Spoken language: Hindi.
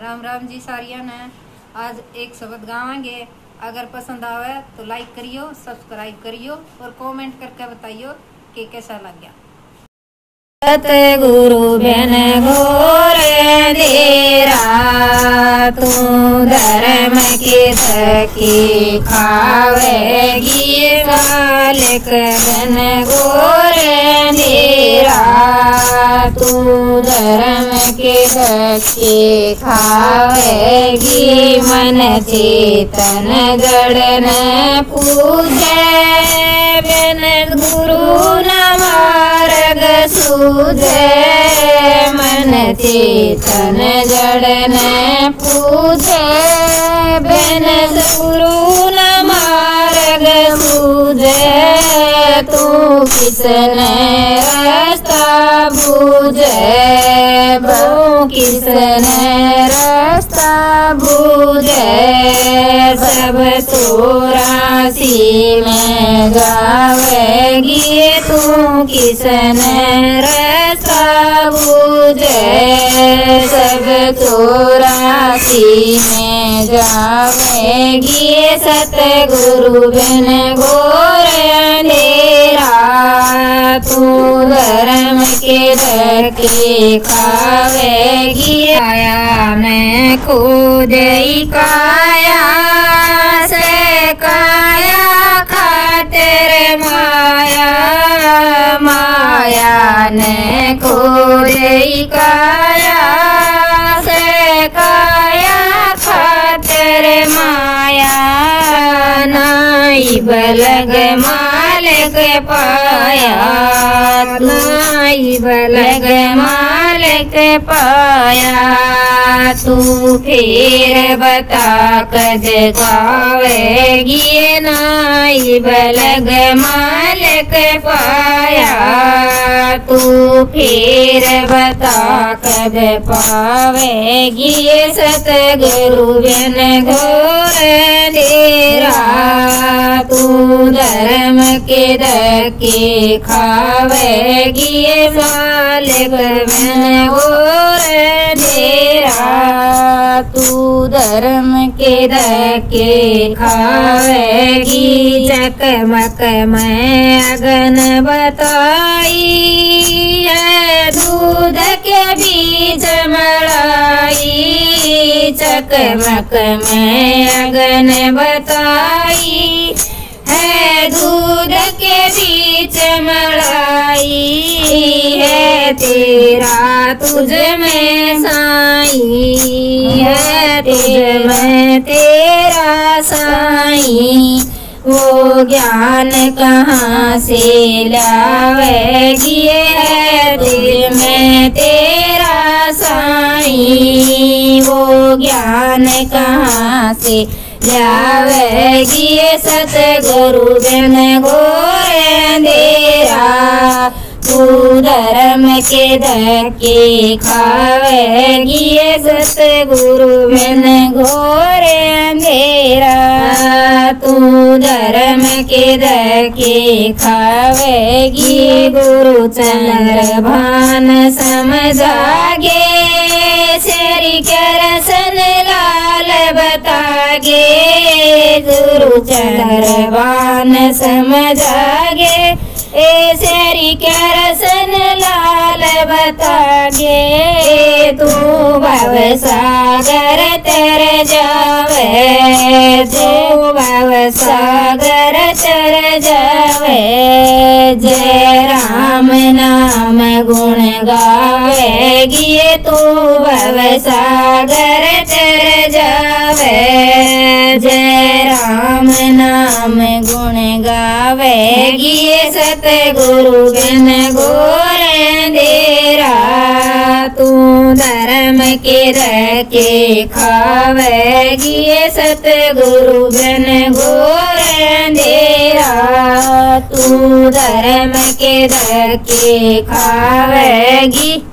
राम राम जी सारिया ने। आज एक शब्द गावांगे। अगर पसंद आवे तो लाइक करियो, सब्सक्राइब करियो और कमेंट करके बताइयो कि कैसा लग गया। सतगुरु बिन घोर अंधेरा, तू धर्म की धकी खावेगी। मालिक बिन घोर अंधेरा, तू धर्म की धकी खावेगी। मन चेतन जड़ न पूजे, बिन गुरु न मार्ग सूझे। मन चेतन जड़ न पूजे, बिन गुरु न मार्ग सूझे। तू किसने रास्ता बूझे, बहु किसने रास्ता बूझे। सब चौरासी में जावेगी, तू किसने रास्ता बूझे। सब चौरासी में जावेगी, सतगुरु बिन घोर अंधेरा। तू धर्म के धक्के खावेगी। काया में खोजई काया से, काया खातिर माया। माया ने खोजई काया से, काया खातिर माया। नाई बलग मालिक पाया, नाई बलग मालिक पाया। तू फिर बता कद गावेगी, नाई बलग मालिक पाया। तू फिर बता कद पावेगी, सतगुरु बिन घोर अंधेरा। तू धर्म के धक्के खावेगी, मालिक बिन घोर अंधेरा। तू धर्म के धक्के खावेगी। चकमक में अगन बताई है, दूध के बीच मलाई। चकमक में अगन बताई है, दूध के बीच मलाई। है तेरा तुझ में साई, है तुझ में तेरा साई। वो ज्ञान कहाँ से लावेगी, है तुझ में तेरा साई। वो ज्ञान कहाँ से लावेगी, सतगुरु बिन घोर अंधेरा। तू धर्म के धक्के खावेगी, सतगुरु बिन घोर अंधेरा। तू धर्म के धक्के खावेगी। गुरु चंद्र भान समझागे, श्री करसन लाल बतागे। गुरु चंद्र भान समझागे, श्री करसन लाल बतागे। तू भव सागर तर जावे, तू भव सागर तर जावे। जय राम नाम गुण गावेगी, तू भव सागर तर जावे। जय राम नाम गुण गावेगी, सतगुरु बिन घोर अंधेरा। तू धर्म के धक्के खावेगी, सतगुरु बिन घोर अंधेरा। तू धर्म के धक्के खावेगी।